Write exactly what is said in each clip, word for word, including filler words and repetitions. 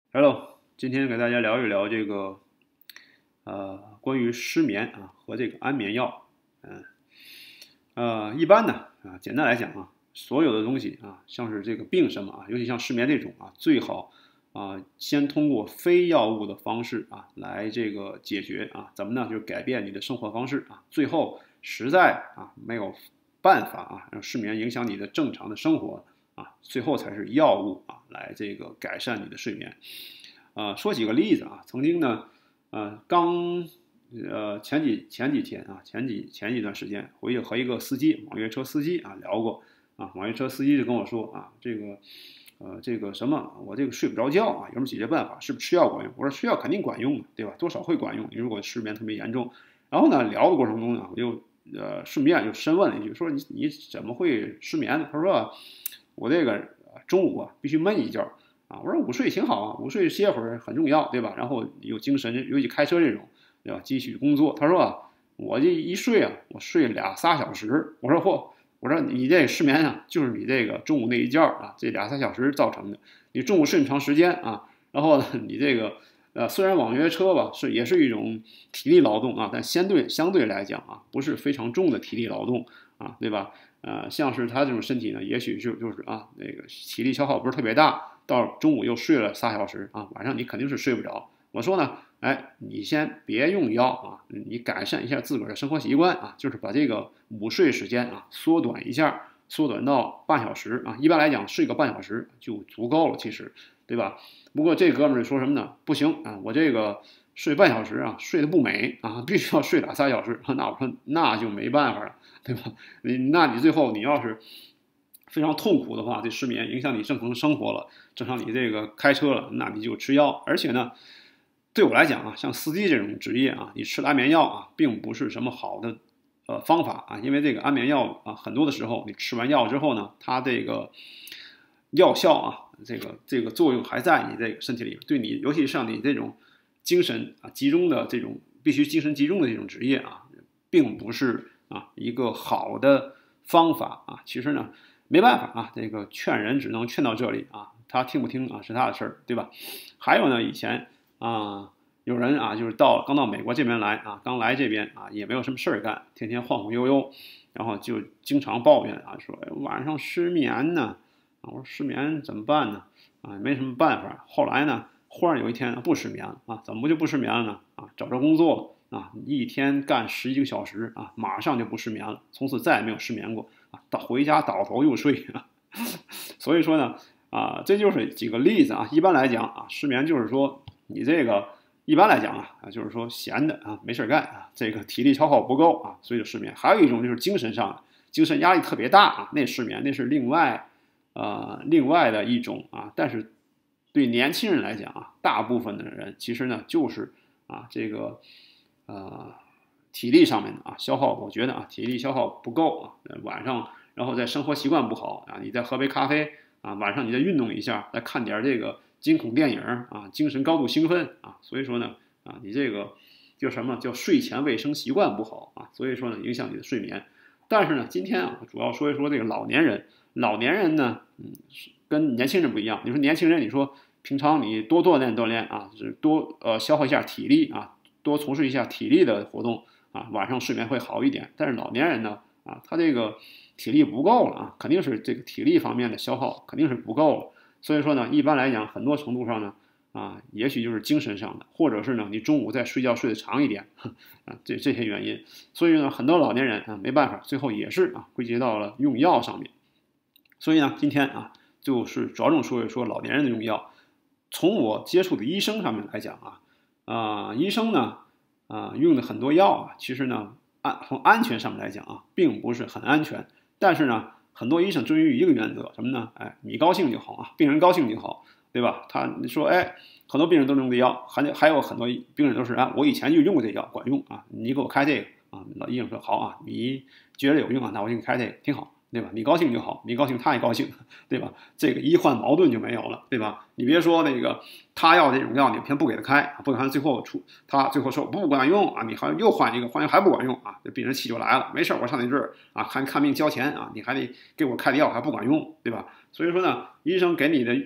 Hello，今天给大家聊一聊这个呃关于失眠啊和这个安眠药。嗯呃一般呢啊简单来讲啊，所有的东西啊，像是这个病什么啊，尤其像失眠这种啊，最好啊先通过非药物的方式啊来这个解决啊，怎么呢？就是改变你的生活方式啊，最后实在啊没有办法啊让失眠影响你的正常的生活啊，最后才是药物啊来这个改善你的睡眠。呃，说几个例子啊，曾经呢，呃，刚呃前几前几天啊，前几前一段时间回去和一个司机，网约车司机啊聊过啊，网约车司机就跟我说啊，这个呃这个什么，我这个睡不着觉啊，有什么解决办法？是不是吃药管用？我说吃药肯定管用，对吧？多少会管用。你如果失眠特别严重，然后呢聊的过程中呢，我就呃顺便就深问了一句，说你你怎么会失眠呢？他说我这个中午啊必须闷一觉。啊，我说午睡挺好啊，午睡歇会儿很重要，对吧？然后有精神，尤其开车这种，对吧？继续工作。他说啊，我这一睡啊，我睡俩仨小时。我说嚯，我说你这失眠啊，就是你这个中午那一觉啊，这俩仨小时造成的。你中午睡那么长时间啊，然后呢，你这个呃，虽然网约车吧是也是一种体力劳动啊，但相对相对来讲啊，不是非常重的体力劳动啊，对吧？呃，像是他这种身体呢，也许就就是啊，那个体力消耗不是特别大。到中午又睡了仨小时啊，晚上你肯定是睡不着。我说呢，哎，你先别用药啊，你改善一下自个儿的生活习惯啊，就是把这个午睡时间啊缩短一下，缩短到半小时啊。一般来讲，睡个半小时就足够了，其实，对吧？不过这哥们儿说什么呢？不行啊，我这个睡半小时啊，睡得不美啊，必须要睡俩仨小时。那我说那就没办法了，对吧？你那你最后你要是非常痛苦的话，这失眠影响你正常生活了，正常你这个开车了，那你就吃药。而且呢，对我来讲啊，像司机这种职业啊，你吃安眠药啊，并不是什么好的呃方法啊，因为这个安眠药啊，很多的时候你吃完药之后呢，它这个药效啊，这个这个作用还在你这个身体里，对你，尤其像你这种精神啊集中的这种必须精神集中的这种职业啊，并不是啊一个好的方法啊。其实呢。没办法啊，这个劝人只能劝到这里啊，他听不听啊是他的事儿，对吧？还有呢，以前啊，有人啊，就是到刚到美国这边来啊，刚来这边啊，也没有什么事儿干，天天晃晃悠悠，然后就经常抱怨啊，说晚上失眠呢，啊，我说失眠怎么办呢？啊，没什么办法。后来呢，忽然有一天不失眠了啊，怎么就不失眠了呢？啊，找着工作了啊，一天干十几个小时啊，马上就不失眠了，从此再也没有失眠过。啊，倒回家倒头就睡啊，所以说呢，啊，这就是几个例子啊。一般来讲啊，失眠就是说你这个一般来讲啊，啊，就是说闲的啊，没事干啊，这个体力消耗不够啊，所以就失眠。还有一种就是精神上，精神压力特别大啊，那失眠那是另外呃另外的一种啊。但是对年轻人来讲啊，大部分的人其实呢就是啊这个呃。体力上面的啊消耗，我觉得啊体力消耗不够啊，晚上然后再生活习惯不好啊，你再喝杯咖啡啊，晚上你再运动一下，再看点这个惊恐电影啊，精神高度兴奋啊，所以说呢啊你这个叫什么叫睡前卫生习惯不好啊，所以说呢影响你的睡眠。但是呢，今天啊主要说一说这个老年人，老年人呢，嗯，跟年轻人不一样。你说年轻人，你说平常你多锻炼锻炼啊，是多呃消耗一下体力啊，多从事一下体力的活动。啊，晚上睡眠会好一点。但是老年人呢，啊，他这个体力不够了啊，肯定是这个体力方面的消耗肯定是不够了。所以说呢，一般来讲，很多程度上呢，啊，也许就是精神上的，或者是呢，你中午再睡觉睡得长一点，啊，这这些原因。所以呢，很多老年人啊，没办法，最后也是啊，归结到了用药上面。所以呢，今天啊，就是着重说一说老年人的用药。从我接触的医生上面来讲啊，啊，医生呢。啊，用的很多药啊，其实呢，安从安全上面来讲啊，并不是很安全。但是呢，很多医生遵于一个原则，什么呢？哎，你高兴就好啊，病人高兴就好，对吧？他说，哎，很多病人都用这药，还还有很多病人都是啊，我以前就用过这药，管用啊，你给我开这个啊。老医生说好啊，你觉得有用啊，那我给你开这个，挺好。对吧？你高兴就好，你高兴他也高兴，对吧？这个医患矛盾就没有了，对吧？你别说那个他要这种药，你偏不给他开，不给他最后出，他最后说不管用啊，你还又换一个，换一个还不管用啊，这病人气就来了。没事，我上你这儿啊，看看病交钱啊，你还得给我开的药还不管用，对吧？所以说呢，医生给你的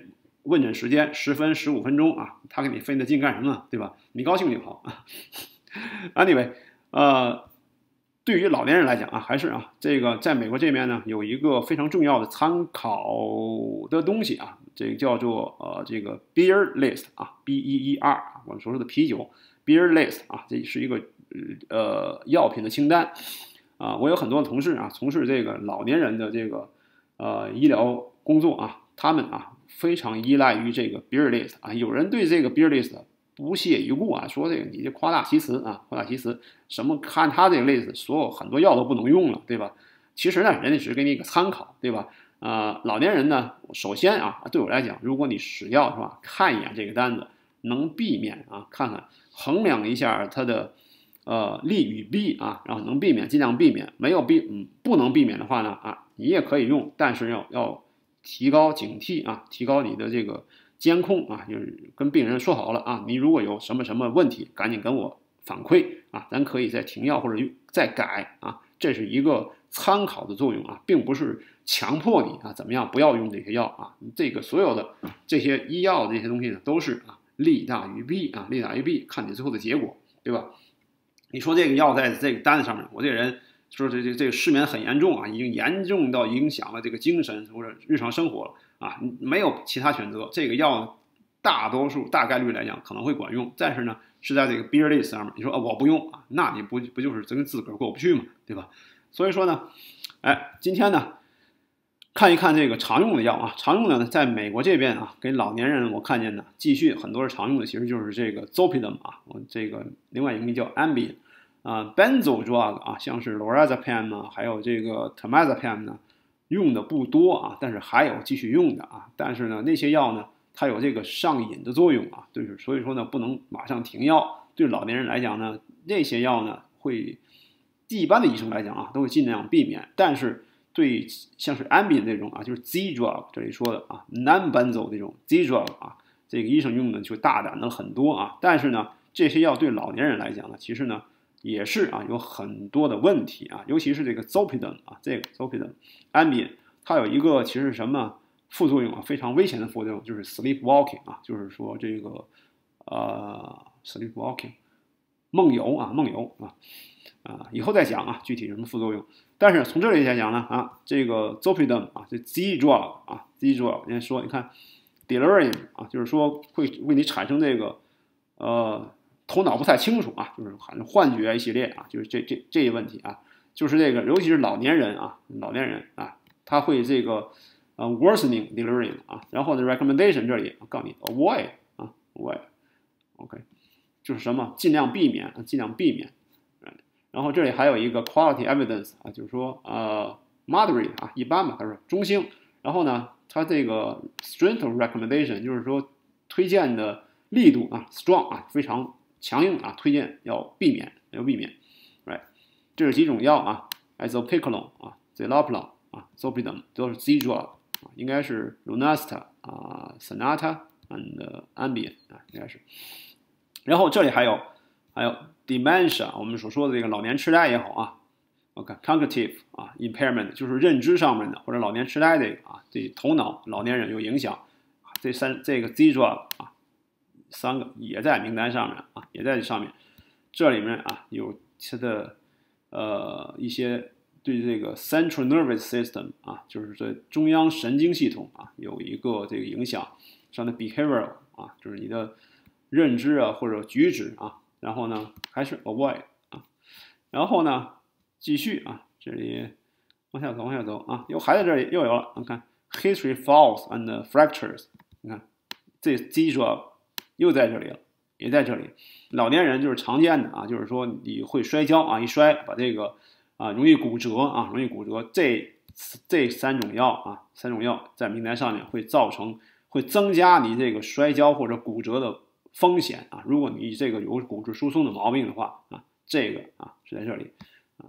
问诊时间十分十五分钟啊，他给你费那劲干什么呢？对吧？你高兴就好啊。Anyway， 呃，对于老年人来讲啊，还是啊，这个在美国这边呢，有一个非常重要的参考的东西啊，这个叫做呃这个 beer list 啊 ，B E E R， 我们所说的啤酒 beer list 啊，这是一个呃药品的清单啊。我有很多的同事啊，从事这个老年人的这个呃医疗工作啊，他们啊非常依赖于这个 beer list 啊。有人对这个 beer list 不屑一顾啊，说这个你这夸大其词啊，夸大其词，什么看他这个 list， 所有很多药都不能用了，对吧？其实呢，人家只是给你一个参考，对吧？呃，老年人呢，首先啊，对我来讲，如果你使药是吧，看一眼这个单子，能避免啊，看看衡量一下它的呃利与弊啊，然后能避免尽量避免，没有避嗯不能避免的话呢啊，你也可以用，但是要要提高警惕啊，提高你的这个监控啊，就是跟病人说好了啊，你如果有什么什么问题，赶紧跟我反馈啊，咱可以再停药或者再改啊，这是一个参考的作用啊，并不是强迫你啊怎么样不要用这些药啊，这个所有的这些医药的这些东西呢，都是啊利大于弊啊，利大于弊，看你最后的结果，对吧？你说这个药在这个单子上面，我这个人说这这这个失眠很严重啊，已经严重到影响了这个精神或者日常生活了啊，没有其他选择，这个药大多数大概率来讲可能会管用，但是呢是在这个 beer list 上面，你说啊我不用啊，那你不不就是跟自个儿过不去嘛，对吧？所以说呢，哎，今天呢看一看这个常用的药啊，常用的呢，在美国这边啊，给老年人我看见呢，继续很多是常用的，其实就是这个 Zolpidem 啊，这个另外一个名叫 Ambien 啊 ，benzo drug 啊，像是 lorazepam 啊，还有这个 temazepam 呢，用的不多啊，但是还有继续用的啊，但是呢，那些药呢，它有这个上瘾的作用啊，就是所以说呢，不能马上停药。对老年人来讲呢，那些药呢，会一般的医生来讲啊，都会尽量避免，但是对像是 Ambien 这种啊，就是 Z drug 这里说的啊 ，non-benzo 这种 Z drug 啊，这个医生用的就大胆的很多啊。但是呢，这些药对老年人来讲呢，其实呢也是啊有很多的问题啊，尤其是这个 Zolpidem 啊，这个 Zolpidem Ambien 它有一个其实是什么副作用啊，非常危险的副作用，就是 sleepwalking 啊，就是说这个呃 sleepwalking 梦游啊梦游啊啊，以后再讲啊具体什么副作用。但是从这里来讲呢，啊，这个 Zolpidem 啊，这 Z drug 啊 ，Z drug，人家说，你看 delirium 啊，就是说会为你产生这个呃头脑不太清楚啊，就是反正幻觉一系列啊，就是这这这一问题啊，就是这个尤其是老年人啊，老年人啊，他会这个呃 worsening delirium 啊，然后呢 recommendation 这里我告诉你 avoid 啊 avoid，OK， 就是什么尽量避免，尽量避免。然后这里还有一个 quality evidence 啊，就是说呃 moderate 啊，一般吧，他说中性。然后呢，它这个 strength of recommendation 就是说推荐的力度啊 strong 啊，非常强硬啊，推荐要避免，要避免 ，right？ 这是几种药啊 ，isopicolone 啊 ，zolpidem 啊 ，zolpidem 都是 Z drug 啊，应该是 Lunesta 啊 ，Sonata and Ambien 啊，应该是。然后这里还有还有 dementia， 我们所说的这个老年痴呆也好啊 ，OK，cognitive 啊 impairment 就是认知上面的或者老年痴呆这个啊，对头脑老年人有影响，这三这个 Z drug 啊，三个也在名单上面啊，也在这上面。这里面啊有它的呃一些对这个 central nervous system 啊，就是这中央神经系统啊有一个这个影响，像的 behavioral 啊，就是你的认知啊或者举止啊。然后呢，还是 avoid 啊，然后呢，继续啊，这里往下走，往下走啊，又还在这里又有了，你看 history falls and fractures， 你看这 Z drug 又在这里了，也在这里。老年人就是常见的啊，就是说你会摔跤啊，一摔把这个啊容易骨折啊，容易骨折。这这三种药啊，三种药在名单上面会造成会增加你这个摔跤或者骨折的风险啊，如果你这个有骨质疏松的毛病的话啊，这个啊是在这里啊。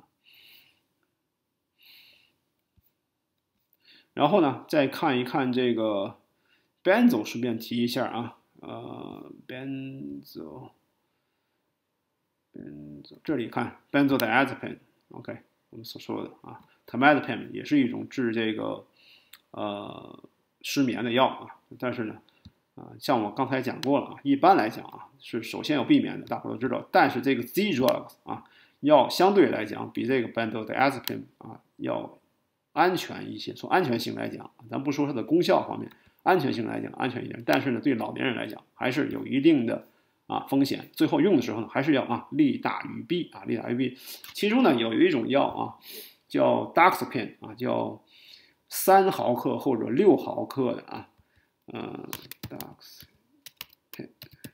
然后呢，再看一看这个 benzo， 顺便提一下啊，呃 benzo benzo 这里看 benzodiazepine，OK， 我们所说的啊 temazepam 也是一种治这个呃失眠的药啊，但是呢。 啊，像我刚才讲过了啊，一般来讲啊，是首先要避免的，大伙都知道。但是这个 Z drugs 啊，要相对来讲比这个 benzodiazepine 啊要安全一些。从安全性来讲，咱不说它的功效方面，安全性来讲安全一点。但是呢，对老年人来讲还是有一定的啊风险。最后用的时候呢，还是要啊利大于弊啊，利大于弊。其中呢有一种药啊叫 Doxepin 啊，叫三毫克或者六毫克的啊。呃 ，Doxepin，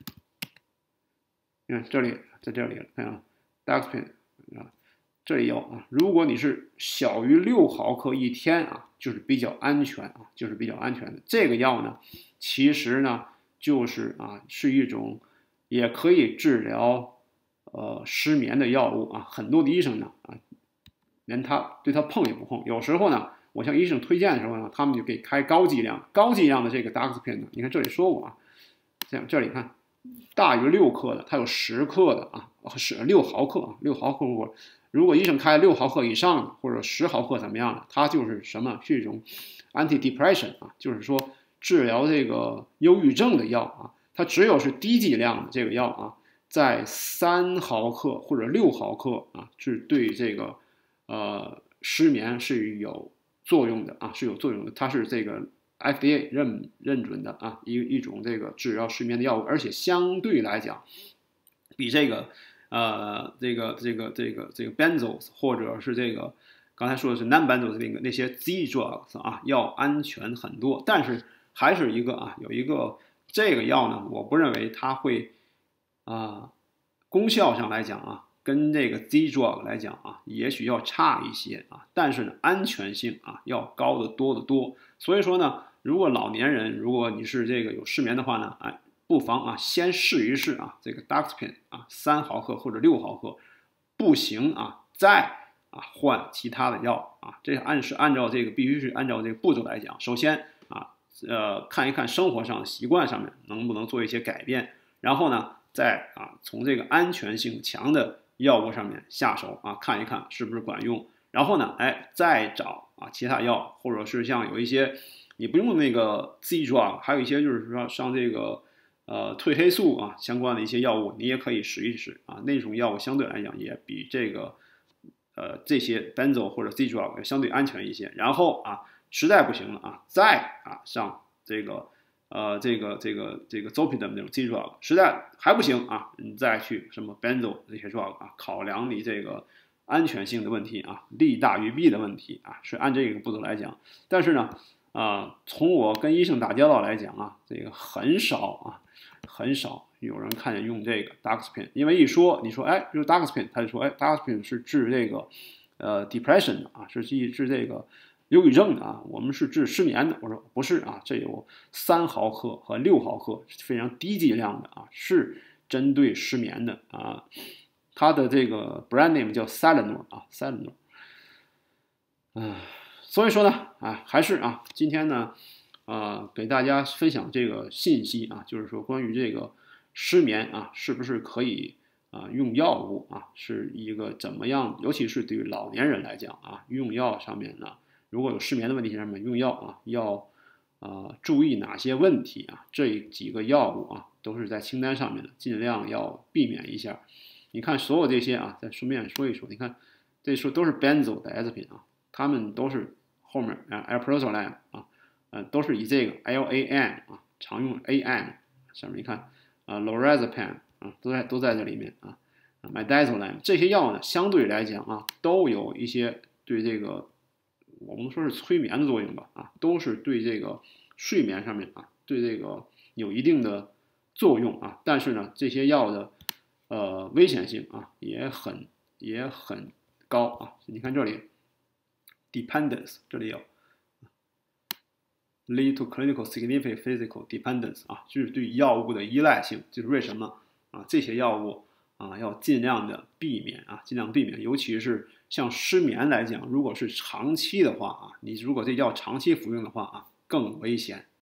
你看这里，在这里了，看啊 ，Doxepin 啊，这里有啊，如果你是小于六毫克一天啊，就是比较安全啊，就是比较安全的。这个药呢，其实呢就是啊，是一种也可以治疗呃失眠的药物啊。很多的医生呢啊，连他对他碰也不碰，有时候呢。我向医生推荐的时候呢，他们就给开高剂量、高剂量的这个 Doxepin 呢。你看这里说过啊，这样这里看，大于六克的，它有十克的啊，是六毫克啊，六毫克如果如果医生开六毫克以上的或者十毫克怎么样的，它就是什么？是一种 antidepressant 啊，就是说治疗这个忧郁症的药啊。它只有是低剂量的这个药啊，在三毫克或者六毫克啊，是对这个呃失眠是有。作用的啊是有作用的，它是这个 F D A 认认准的啊一一种这个治疗失眠的药物，而且相对来讲，比这个呃这个这个这个这个 benzos 或者是这个刚才说的是 non-benzos 那个那些 Z drugs 啊要安全很多。但是还是一个啊有一个这个药呢，我不认为它会啊功效上来讲啊。跟这个 Z drug 来讲啊，也许要差一些啊，但是呢，安全性啊要高得多得多。所以说呢，如果老年人，如果你是这个有失眠的话呢，哎，不妨啊先试一试啊这个 Doxepin 啊三毫克或者六毫克，不行啊再啊换其他的药啊。这按是按照这个必须是按照这个步骤来讲。首先啊呃看一看生活上的习惯上面能不能做一些改变，然后呢再啊从这个安全性强的。药物上面下手啊，看一看是不是管用，然后呢，哎，再找啊其他药，或者是像有一些你不用那个 Z drug，还有一些就是说像这个呃褪黑素啊相关的一些药物，你也可以试一试啊。那种药物相对来讲也比这个呃这些 benzo 或者 Z drug 相对安全一些。然后啊，实在不行了啊，再啊上这个。呃，这个这个这个 zolpidem 那种 Z drug 实在还不行啊，你再去什么 benzo 这些 drug 啊，考量你这个安全性的问题啊，利大于弊的问题啊，是按这个步骤来讲。但是呢，啊、呃，从我跟医生打交道来讲啊，这个很少啊，很少有人看见用这个 Doxepin， 因为一说你说哎，就是 Doxepin， 他就说哎 ，Doxepin 是治这个呃 depression 的啊，是治治这个。忧郁症的啊，我们是治失眠的。我说不是啊，这有三毫克和六毫克，非常低剂量的啊，是针对失眠的啊。它的这个 brand name 叫 Salinor 啊 ，Salinor。啊，所以说呢，啊，还是啊，今天呢，啊，给大家分享这个信息啊，就是说关于这个失眠啊，是不是可以啊用药物啊，是一个怎么样？尤其是对于老年人来讲啊，用药上面呢。如果有失眠的问题上面用药啊，要呃注意哪些问题啊？这几个药物啊都是在清单上面的，尽量要避免一下。你看所有这些啊，再顺便说一说，你看这说都是 benzodiazepine 啊，它们都是后面啊 alprazolam 啊，呃都是以这个 L A M 啊常用 A M 上面你看啊 lorazepam 啊都在都在这里面啊 midazolam 这些药呢相对来讲啊都有一些对这个。我们说是催眠的作用吧，啊，都是对这个睡眠上面啊，对这个有一定的作用啊。但是呢，这些药的呃危险性啊也很也很高啊。你看这里 ，dependence 这里有 lead to clinical significant physical dependence 啊，就是对药物的依赖性。就是为什么啊这些药物啊要尽量的避免啊，尽量避免，尤其是。像失眠来讲，如果是长期的话啊，你如果这药长期服用的话啊，更危险。